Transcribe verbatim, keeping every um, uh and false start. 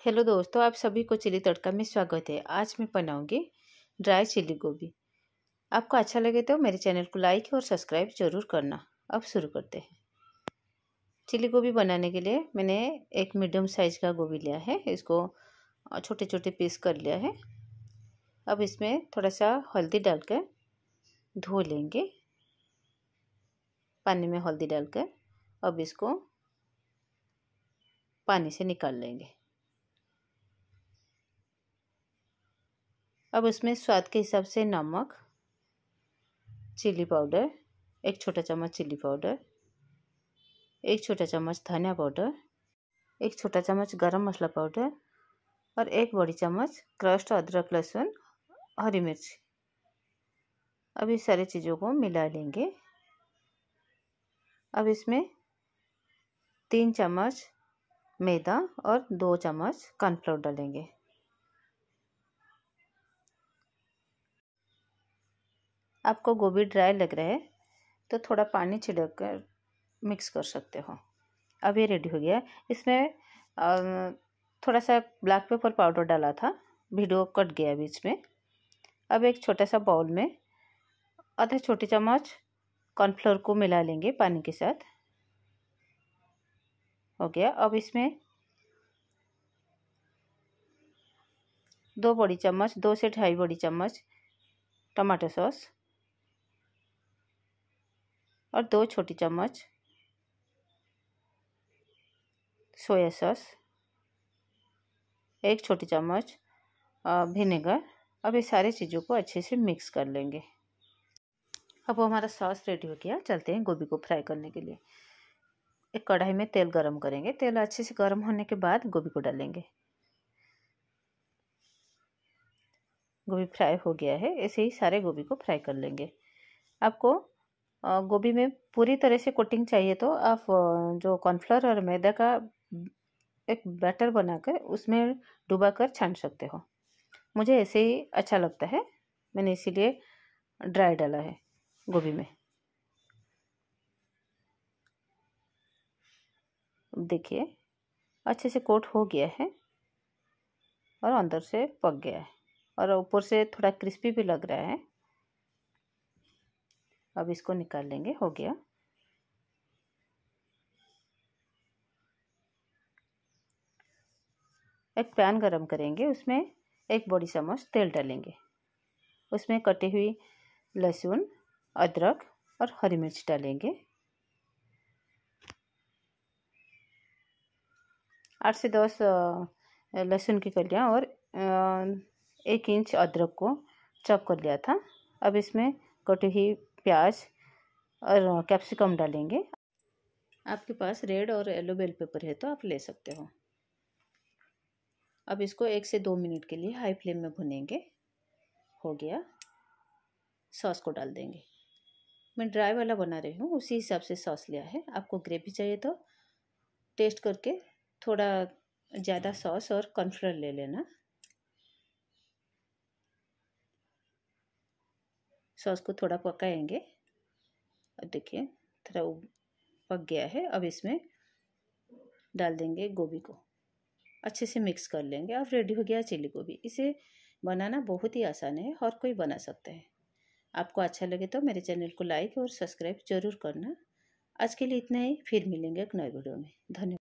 Hello दोस्तों, आप सभी को चिली तड़का में स्वागत है। आज मैं बनाऊंगी ड्राई चिली गोभी। आपको अच्छा लगे तो मेरे चैनल को लाइक और सब्सक्राइब जरूर करना। अब शुरू करते हैं। चिली गोभी बनाने के लिए मैंने एक मीडियम साइज का गोभी लिया है। इसको छोटे छोटे पीस कर लिया है। अब इसमें थोड़ा सा हल्दी डालकर धो लेंगे, पानी में हल्दी डालकर। अब इसको पानी से निकाल लेंगे। अब उसमें स्वाद के हिसाब से नमक, चिली पाउडर, एक छोटा चम्मच चिली पाउडर, एक छोटा चम्मच धनिया पाउडर, एक छोटा चम्मच गरम मसाला पाउडर और एक बड़ी चम्मच क्रश्ड अदरक, लहसुन, हरी मिर्च। अब इस सारी चीज़ों को मिला लेंगे। अब इसमें तीन चम्मच मैदा और दो चम्मच कॉर्नफ्लोर डालेंगे। आपको गोभी ड्राई लग रहा है तो थोड़ा पानी छिड़क कर मिक्स कर सकते हो। अब ये रेडी हो गया। इसमें थोड़ा सा ब्लैक पेपर पाउडर डाला था, वीडियो कट गया बीच में। अब एक छोटा सा बाउल में आधा छोटी चम्मच कॉर्नफ्लोर को मिला लेंगे पानी के साथ। हो गया। अब इसमें दो बड़ी चम्मच, दो से ढाई बड़ी चम्मच टमाटो सॉस और दो छोटी चम्मच सोया सॉस, एक छोटी चम्मच विनेगर। अब ये सारी चीज़ों को अच्छे से मिक्स कर लेंगे। अब हमारा सॉस रेडी हो गया। चलते हैं गोभी को फ्राई करने के लिए। एक कढ़ाई में तेल गरम करेंगे। तेल अच्छे से गरम होने के बाद गोभी को डालेंगे। गोभी फ्राई हो गया है। ऐसे ही सारे गोभी को फ्राई कर लेंगे। आपको गोभी में पूरी तरह से कोटिंग चाहिए तो आप जो कॉर्नफ्लोर और मैदा का एक बैटर बनाकर उसमें डुबाकर छान सकते हो। मुझे ऐसे ही अच्छा लगता है, मैंने इसीलिए ड्राई डाला है गोभी में। देखिए अच्छे से कोट हो गया है और अंदर से पक गया है और ऊपर से थोड़ा क्रिस्पी भी लग रहा है। अब इसको निकाल लेंगे। हो गया। एक पैन गरम करेंगे, उसमें एक बड़ी चम्मच तेल डालेंगे। उसमें कटी हुई लहसुन, अदरक और हरी मिर्च डालेंगे। आठ से दस लहसुन की कलियां और एक इंच अदरक को चॉप कर लिया था। अब इसमें कटी हुई प्याज और कैप्सिकम डालेंगे। आपके पास रेड और येलो बेल पेपर है तो आप ले सकते हो। अब इसको एक से दो मिनट के लिए हाई फ्लेम में भुनेंगे। हो गया। सॉस को डाल देंगे। मैं ड्राई वाला बना रही हूँ, उसी हिसाब से सॉस लिया है। आपको ग्रेवी चाहिए तो टेस्ट करके थोड़ा ज़्यादा सॉस और कॉर्नफ्लोर ले लेना। सॉस को थोड़ा पकाएंगे। देखिए थोड़ा पक गया है। अब इसमें डाल देंगे गोभी को, अच्छे से मिक्स कर लेंगे। अब रेडी हो गया चिली गोभी। इसे बनाना बहुत ही आसान है, हर कोई बना सकता है। आपको अच्छा लगे तो मेरे चैनल को लाइक और सब्सक्राइब जरूर करना। आज के लिए इतना ही, फिर मिलेंगे एक नए वीडियो में। धन्यवाद।